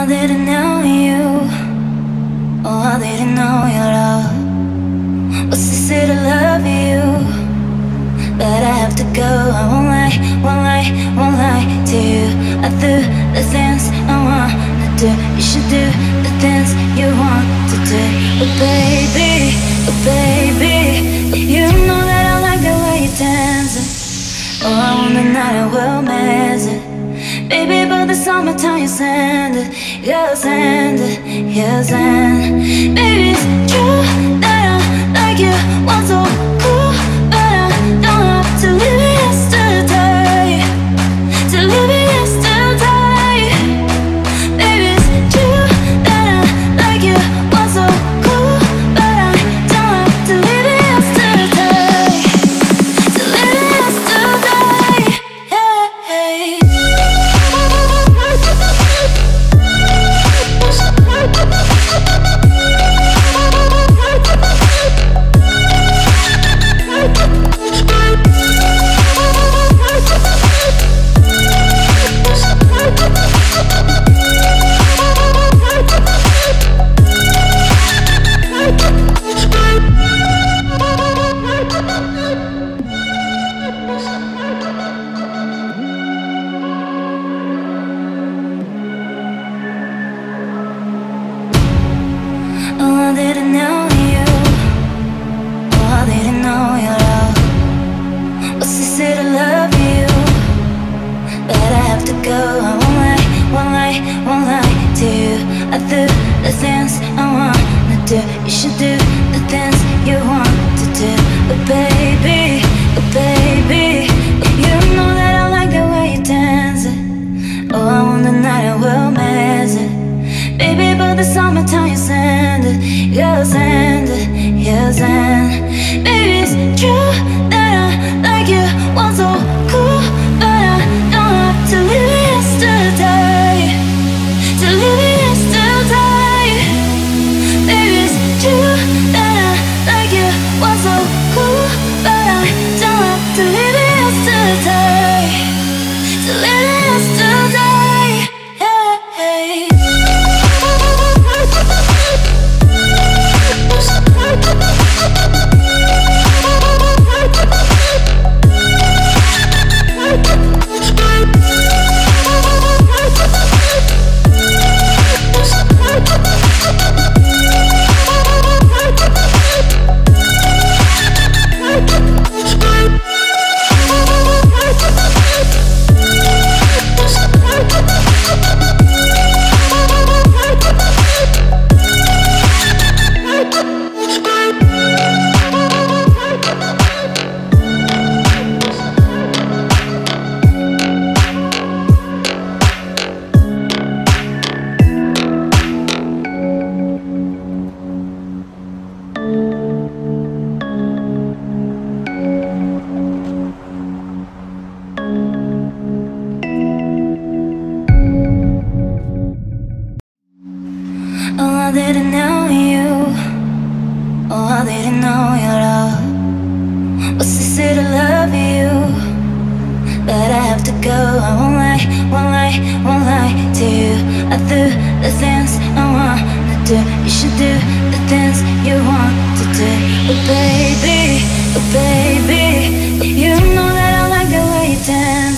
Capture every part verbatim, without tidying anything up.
I didn't know you. Oh, I didn't know your love was easy to love you, but I have to go. I won't lie, won't lie, won't lie to you. I do the things I want to do. You should do the things you want to do. But baby, but baby, you know that I like the way you dance it. Oh, I want the night I will miss it. Baby, but the summertime you send it, you send it, you send it. Baby, it's true that I like you, want so cool, but I don't have to live it yesterday, to live it yesterday. Baby, it's true that I like you, want so cool, but I don't have to live it yesterday, to live it yesterday. Hey.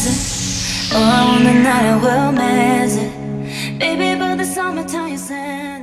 Oh, I want the night I will miss it. Baby, but the summertime you send